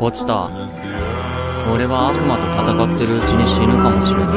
落ちた。俺は悪魔と戦ってるうちに死ぬかもしれない。